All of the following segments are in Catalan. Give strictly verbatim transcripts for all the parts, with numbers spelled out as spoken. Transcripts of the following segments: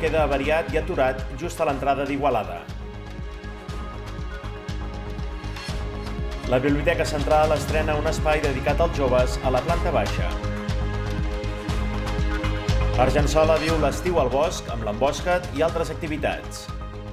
queda avariat i aturat just a l'entrada d'Igualada. La Biblioteca Central estrena un espai dedicat als joves a la planta baixa. Argençola viu l'estiu al bosc amb l'Emboscat i altres activitats.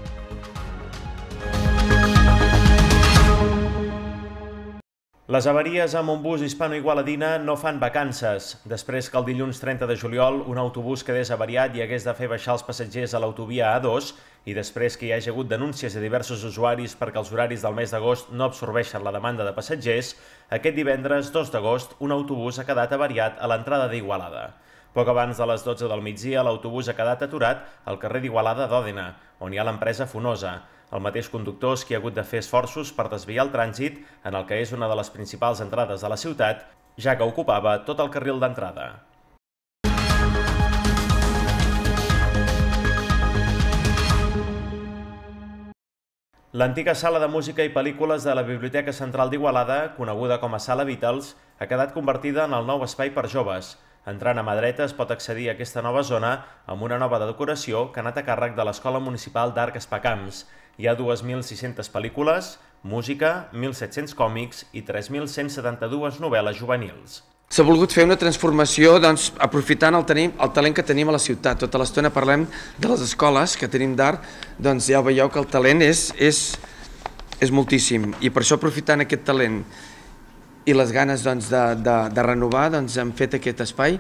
Les avaries a Montbus hispano-igualadina no fan vacances. Després que el dilluns trenta de juliol un autobús quedés avariat i hagués de fer baixar els passatgers a l'autovia A dos i després que hi hagi hagut denúncies de diversos usuaris perquè els horaris del mes d'agost no absorbeixen la demanda de passatgers, aquest divendres dos d'agost un autobús ha quedat avariat a l'entrada d'Igualada. Poc abans de les dotze del migdia l'autobús ha quedat aturat al carrer d'Igualada d'Òdena, on hi ha l'empresa Fonosa. El mateix conductor és qui ha hagut de fer esforços per desviar el trànsit en el que és una de les principals entrades de la ciutat, ja que ocupava tot el carril d'entrada. L'antiga sala de música i pel·lícules de la Biblioteca Central d'Igualada, coneguda com a Sala Beatles, ha quedat convertida en el nou espai per joves. Entrant a mà dreta es pot accedir a aquesta nova zona amb una nova decoració que ha anat a càrrec de l'Escola Municipal d'Arc Espacamps. Hi ha dos mil sis-centes pel·lícules, música, mil set-cents còmics i tres mil cent setanta-dues novel·les juvenils. S'ha volgut fer una transformació doncs, aprofitant el, tenim, el talent que tenim a la ciutat. Tota l'estona parlem de les escoles que tenim d'art, doncs ja veieu que el talent és, és, és moltíssim. I per això, aprofitant aquest talent i les ganes doncs, de, de, de renovar, doncs, hem fet aquest espai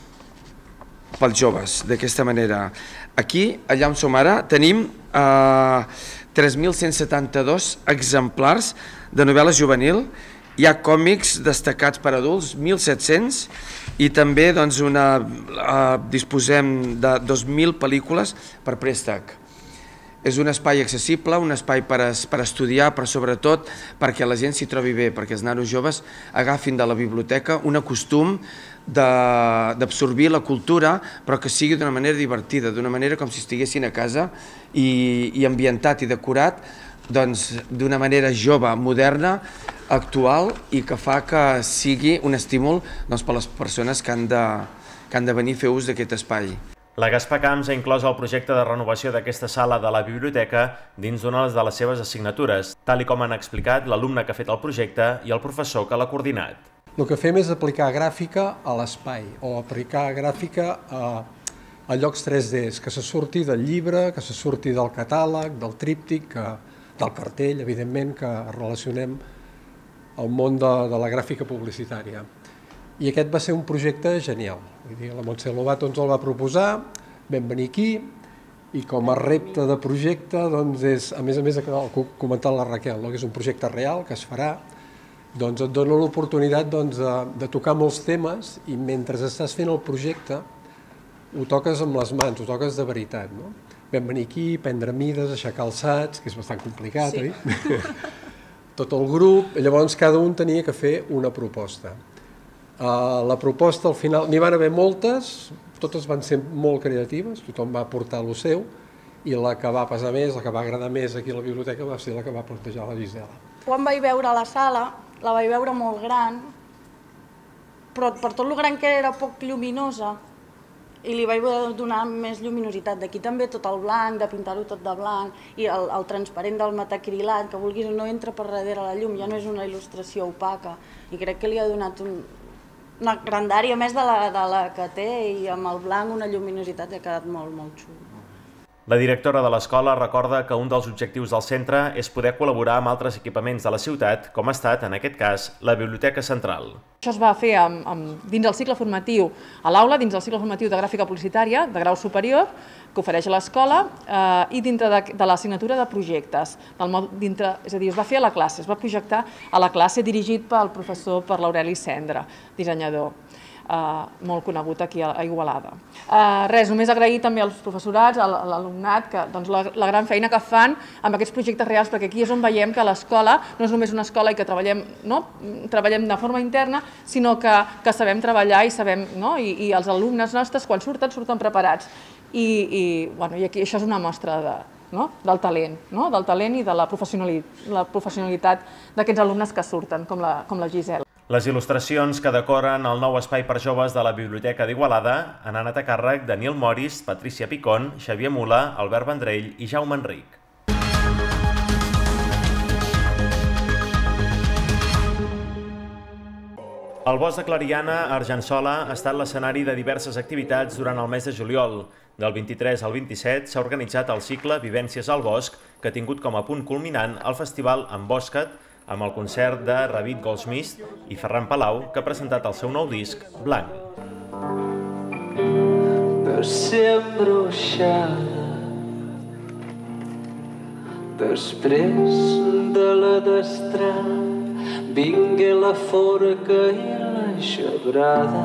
pels joves, d'aquesta manera. Aquí, allà on som ara, tenim eh, tres mil cent setanta-dos exemplars de novel·la juvenil. Hi ha còmics destacats per adults, mil set-cents, i també doncs, una, eh, disposem de dos mil pel·lícules per préstec. És un espai accessible, un espai per, es, per estudiar, però sobretot perquè la gent s'hi trobi bé, perquè els nanos joves agafin de la biblioteca un costum d'absorbir la cultura, però que sigui d'una manera divertida, d'una manera com si estiguessin a casa i, i ambientat i decorat doncs, d'una manera jove, moderna, actual i que fa que sigui un estímul doncs, per a les persones que han de, que han de venir a fer ús d'aquest espai. La Gaspar Camps ha inclòs el projecte de renovació d'aquesta sala de la biblioteca dins d'una de les seves assignatures, tal i com han explicat l'alumne que ha fet el projecte i el professor que l'ha coordinat. El que fem és aplicar gràfica a l'espai, o aplicar gràfica a, a llocs tres D, que se surti del llibre, que se surti del catàleg, del tríptic, que, del cartell, evidentment, que relacionem el món de, de la gràfica publicitària. I aquest va ser un projecte genial. Vull dir, la Montse Lobato ens el va proposar, vam venir aquí, i com a repte de projecte, doncs és, a més a més, el que ha comentat la Raquel, no? Que és un projecte real que es farà, doncs et dona l'oportunitat doncs, de, de tocar molts temes i mentre estàs fent el projecte ho toques amb les mans, ho toques de veritat. No? Vam venir aquí, prendre mides, aixecar alçats, que és bastant complicat, sí. Oi? Tot el grup, llavors cada un tenia que fer una proposta. Uh, la proposta al final, n'hi van haver moltes, totes van ser molt creatives, tothom va aportar el seu, i la que va pesar més, la que va agradar més aquí a la biblioteca va ser la que va plantejar la Gisela. Quan vaig veure la sala, la vaig veure molt gran, però per tot el gran que era poc lluminosa, i li vaig donar més lluminositat. D'aquí també tot el blanc, de pintar-ho tot de blanc, i el, el transparent del metacrilat, que vulguis no entra per darrere la llum, ja no és una il·lustració opaca, i crec que li ha donat un, una grandària més de la, de la que té, i amb el blanc una lluminositat ha quedat molt, molt xulo. La directora de l'escola recorda que un dels objectius del centre és poder col·laborar amb altres equipaments de la ciutat, com ha estat, en aquest cas, la Biblioteca Central. Això es va fer amb, amb, dins del cicle formatiu a l'aula, dins del cicle formatiu de gràfica publicitària, de grau superior, que ofereix a l'escola, eh, i dintre de, de l'assignatura de projectes. Del mod, dintre, és a dir, es va fer a la classe, es va projectar a la classe dirigit pel professor, per l'Aureli Cendra, dissenyador. Uh, molt conegut aquí a Igualada. Uh, res, només agrair també als professorats, a l'alumnat, que, doncs, la, la gran feina que fan amb aquests projectes reals, perquè aquí és on veiem que l'escola no és només una escola i que treballem, no? treballem de forma interna, sinó que, que sabem treballar i sabem, no? I, i els alumnes nostres, quan surten, surten preparats. I, i, bueno, i aquí això és una mostra de, no? del talent, no? del talent i de la professionalitat, la professionalitat d'aquests alumnes que surten, com la, com la Gisela. Les il·lustracions que decoren el nou espai per joves de la Biblioteca d'Igualada han anat a càrrec de Nil Moris, Patricia Picón, Xavier Mula, Albert Vendrell i Jaume Enric. El Bosc de Clariana, a Argençola, ha estat l'escenari de diverses activitats durant el mes de juliol. Del vint-i-tres al vint-i-set s'ha organitzat el cicle Vivències al Bosc, que ha tingut com a punt culminant el festival Embosca't, amb el concert de Ravid Goldsmith i Ferran Palau, que ha presentat el seu nou disc, Blanc. De ser embruixada, després de la destral, vingué la forca i la gebrada.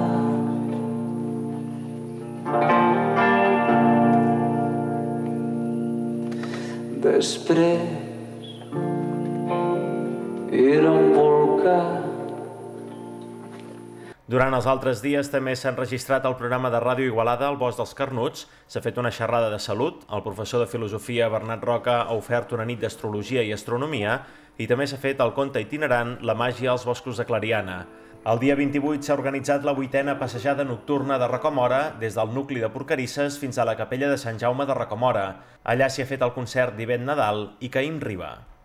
Després era un volcà. Durant els altres dies també s'ha enregistrat el programa de Ràdio Igualada al Bosc dels Carnuts, s'ha fet una xerrada de salut, el professor de filosofia Bernat Roca ha ofert una nit d'astrologia i astronomia i també s'ha fet el conte itinerant La màgia als boscos de Clariana. El dia vint-i-vuit s'ha organitzat la vuitena passejada nocturna de Rocamora des del nucli de Porquerisses fins a la capella de Sant Jaume de Rocamora. Allà s'hi ha fet el concert d'Ivet Nadal i Caïm Riba.